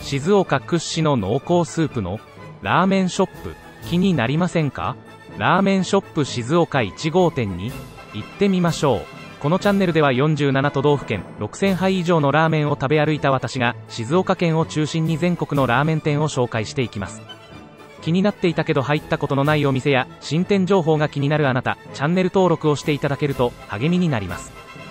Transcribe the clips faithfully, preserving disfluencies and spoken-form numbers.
静岡屈指の濃厚スープのラーメンショップ、気になりませんか？ラーメンショップ静岡いち号店に行ってみましょう。このチャンネルではよんじゅうなな都道府県ろくせんはい以上のラーメンを食べ歩いた私が静岡県を中心に全国のラーメン店を紹介していきます。気になっていたけど入ったことのないお店や新店情報が気になるあなた、チャンネル登録をしていただけると励みになります。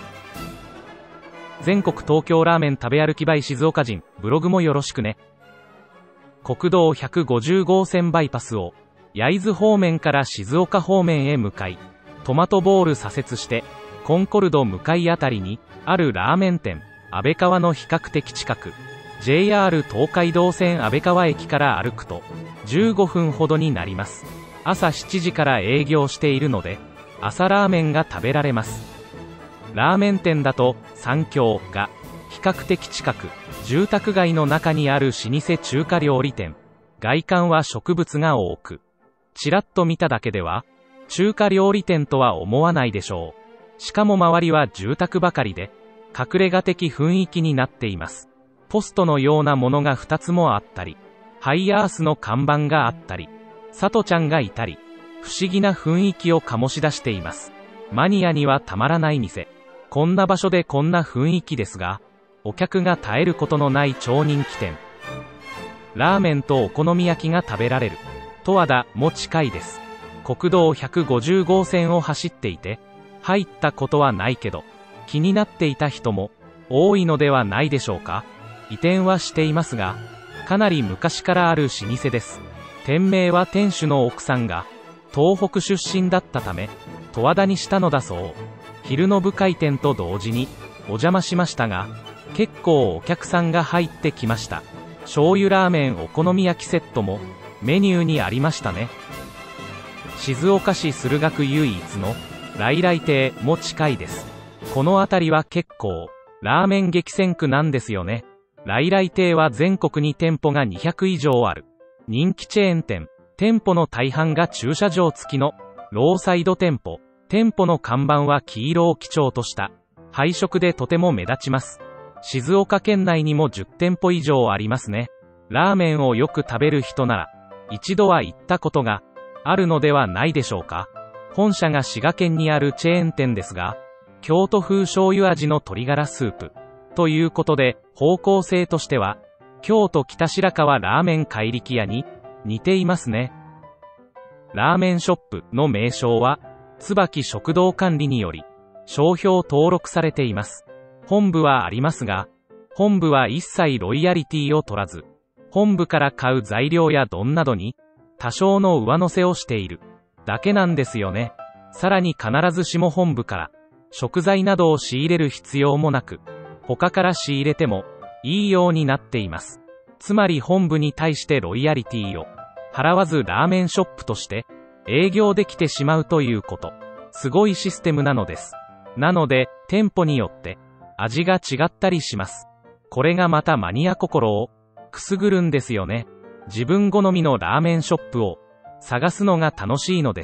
全国東京ラーメン食べ歩きバイ静岡人、ブログもよろしくね。国道ひゃくごじゅう号線バイパスを焼津方面から静岡方面へ向かい、トマトボール左折してコンコルド向かいあたりにあるラーメン店、安倍川の比較的近く、 ジェイアール 東海道線安倍川駅から歩くとじゅうごふんほどになります。朝しちじから営業しているので朝ラーメンが食べられます。ラーメン店だと三共が比較的近く、住宅街の中にある老舗中華料理店。外観は植物が多く、ちらっと見ただけでは中華料理店とは思わないでしょう。しかも周りは住宅ばかりで隠れ家的雰囲気になっています。ポストのようなものがふたつもあったり、ハイアースの看板があったり、さとちゃんがいたり、不思議な雰囲気を醸し出しています。マニアにはたまらない店。こんな場所でこんな雰囲気ですが、お客が絶えることのない超人気店。ラーメンとお好み焼きが食べられる十和田も近いです。国道ひゃくごじゅう号線を走っていて入ったことはないけど気になっていた人も多いのではないでしょうか。移転はしていますが、かなり昔からある老舗です。店名は店主の奥さんが東北出身だったため十和田にしたのだそう。昼の部開店と同時にお邪魔しましたが、結構お客さんが入ってきました。醤油ラーメンお好み焼きセットもメニューにありましたね。静岡市駿河区唯一の来来亭も近いです。この辺りは結構ラーメン激戦区なんですよね。来来亭は全国に店舗がにひゃく以上ある人気チェーン店。店舗の大半が駐車場付きのローサイド店舗。店舗の看板は黄色を基調とした配色でとても目立ちます。静岡県内にもじゅってんぽ以上ありますね。ラーメンをよく食べる人なら一度は行ったことがあるのではないでしょうか。本社が滋賀県にあるチェーン店ですが、京都風醤油味の鶏ガラスープということで、方向性としては京都北白川ラーメン怪力屋に似ていますね。ラーメンショップの名称は椿食堂管理により商標登録されています。本部はありますが、本部は一切ロイヤリティを取らず、本部から買う材料や丼などに多少の上乗せをしているだけなんですよね。さらに必ずしも本部から食材などを仕入れる必要もなく、他から仕入れてもいいようになっています。つまり本部に対してロイヤリティを払わずラーメンショップとして営業できてしまうということ。すごいシステムなのです。なので店舗によって味が違ったりします。これがまたマニア心をくすぐるんですよね。自分好みのラーメンショップを探すのが楽しいのです。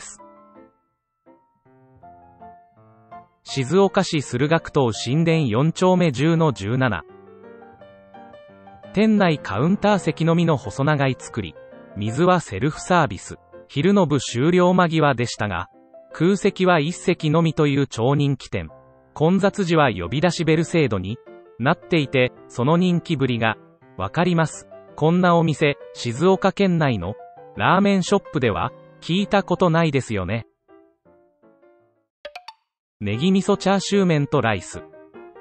静岡市駿河区東新田よん丁目じゅうのじゅうなな。店内カウンター席のみの細長い作り、水はセルフサービス。昼の部終了間際でしたが、空席はいっ席のみという超人気店。混雑時は呼び出しベル制度になっていて、その人気ぶりがわかります。こんなお店、静岡県内のラーメンショップでは聞いたことないですよね。ネギ味噌チャーシュー麺とライス。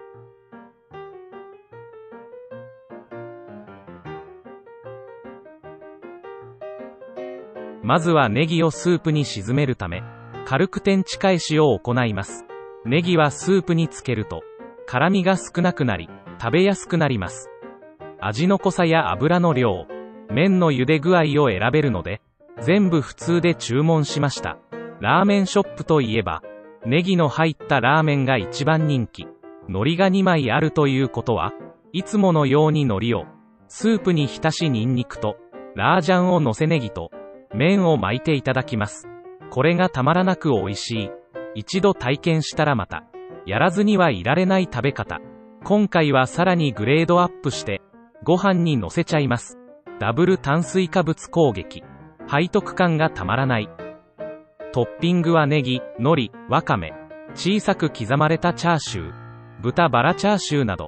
まずはネギをスープに沈めるため、軽く天地返しを行います。ネギはスープにつけると、辛みが少なくなり、食べやすくなります。味の濃さや油の量、麺の茹で具合を選べるので、全部普通で注文しました。ラーメンショップといえば、ネギの入ったラーメンが一番人気。海苔がにまいあるということは、いつものように海苔を、スープに浸しニンニクと、ラージャンを乗せネギと、麺を巻いていただきます。これがたまらなく美味しい。一度体験したらまたやらずにはいられない食べ方。今回はさらにグレードアップしてご飯に乗せちゃいます。ダブル炭水化物攻撃。背徳感がたまらない。トッピングはネギ、海苔、わかめ、小さく刻まれたチャーシュー、豚バラチャーシューなど。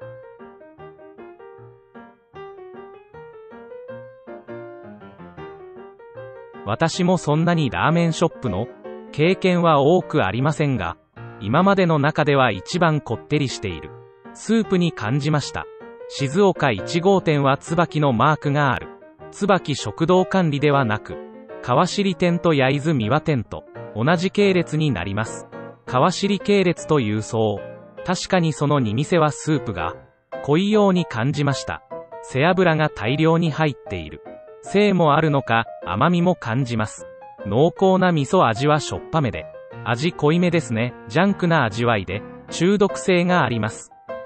私もそんなにラーメンショップの経験は多くありませんが、今までの中では一番こってりしているスープに感じました。静岡いち号店は椿のマークがある椿食堂管理ではなく、川尻店と焼津三輪店と同じ系列になります。川尻系列というそう。確かにそのに店はスープが濃いように感じました。背脂が大量に入っているせいもあるのか、甘みも感じます。濃厚な味噌味はしょっぱめで、味濃いめですね。ジャンクな味わいで、中毒性があります。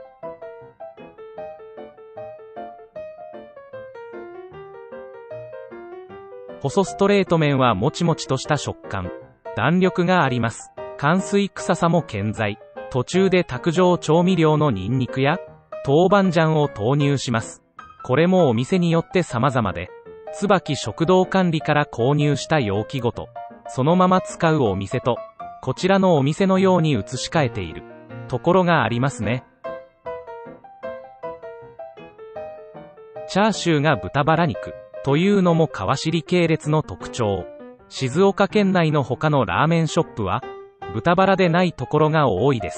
細ストレート麺はもちもちとした食感。弾力があります。乾水臭さも健在。途中で卓上調味料のニンニクや豆板醤を投入します。これもお店によって様々で、椿食堂管理から購入した容器ごと、そのまま使うお店と、こちらのお店のように移し替えているところがありますね。チャーシューが豚バラ肉というのも川尻系列の特徴。静岡県内の他のラーメンショップは豚バラでないところが多いです。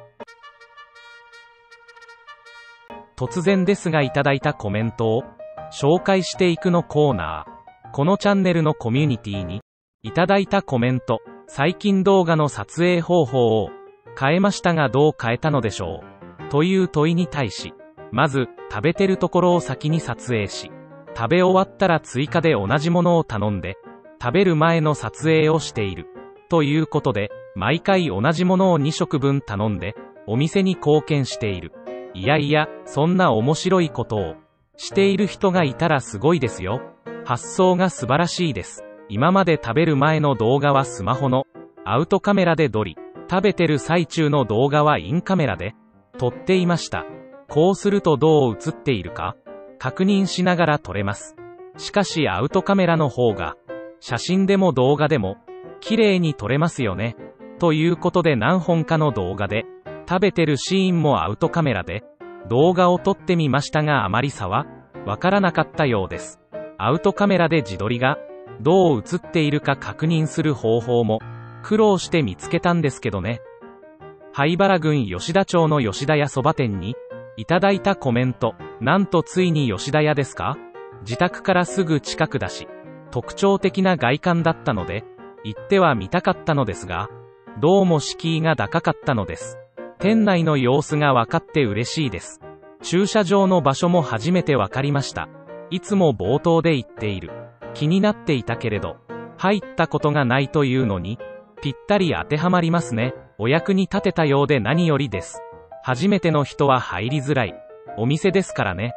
突然ですがいただいたコメントを紹介していくのコーナー。このチャンネルのコミュニティにいただいたコメント。最近動画の撮影方法を変えましたがどう変えたのでしょうという問いに対し、まず食べてるところを先に撮影し、食べ終わったら追加で同じものを頼んで食べる前の撮影をしているということで、毎回同じものをに食分頼んでお店に貢献している。いやいや、そんな面白いことをしている人がいたらすごいですよ。発想が素晴らしいです。今まで食べる前の動画はスマホのアウトカメラで撮り、食べてる最中の動画はインカメラで撮っていました。こうするとどう映っているか確認しながら撮れます。しかしアウトカメラの方が写真でも動画でも綺麗に撮れますよね。ということで何本かの動画で食べてるシーンもアウトカメラで動画を撮ってみましたが、あまり差はわからなかったようです。アウトカメラで自撮りがどう映っているか確認する方法も苦労して見つけたんですけどね。灰原郡吉田町の吉田屋そば店にいただいたコメント。なんとついに吉田屋ですか？自宅からすぐ近くだし、特徴的な外観だったので行っては見たかったのですが、どうも敷居が高かったのです。店内の様子が分かって嬉しいです。駐車場の場所も初めて分かりました。いつも冒頭で言っている。気になっていたけれど、入ったことがないというのに、ぴったり当てはまりますね。お役に立てたようで何よりです。初めての人は入りづらいお店ですからね。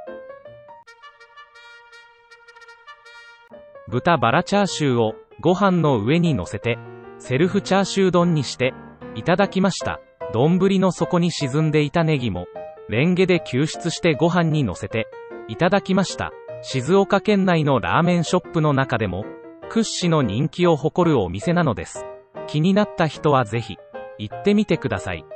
豚バラチャーシューをご飯の上に乗せて、セルフチャーシュー丼にしていただきました。丼の底に沈んでいたネギもレンゲで救出してご飯に乗せていただきました。静岡県内のラーメンショップの中でも屈指の人気を誇るお店なのです。気になった人はぜひ行ってみてください。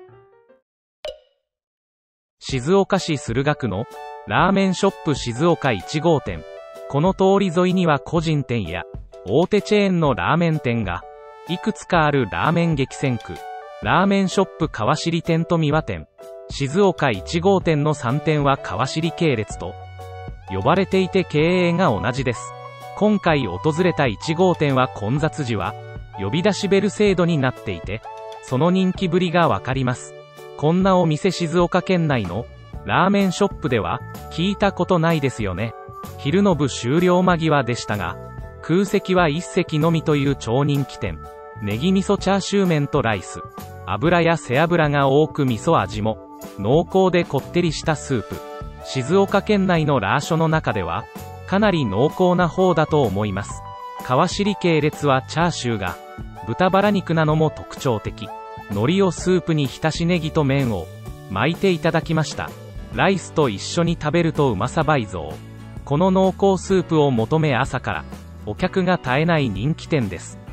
静岡市駿河区のラーメンショップ静岡いち号店。この通り沿いには個人店や大手チェーンのラーメン店がいくつかあるラーメン激戦区。ラーメンショップ川尻店と三輪店、静岡いち号店のさん店は川尻系列と呼ばれていて経営が同じです。今回訪れたいち号店は混雑時は呼び出しベル制度になっていて、その人気ぶりがわかります。こんなお店静岡県内のラーメンショップでは聞いたことないですよね。昼の部終了間際でしたが、空席はいっ席のみという超人気店。ネギ味噌チャーシュー麺とライス。油や背脂が多く味噌味も濃厚でこってりしたスープ。静岡県内のラーショの中ではかなり濃厚な方だと思います。川尻系列はチャーシューが豚バラ肉なのも特徴的。海苔をスープに浸しネギと麺を巻いていただきました。 ライスと一緒に食べるとうまさ倍増。この濃厚スープを求め朝からお客が絶えない人気店です。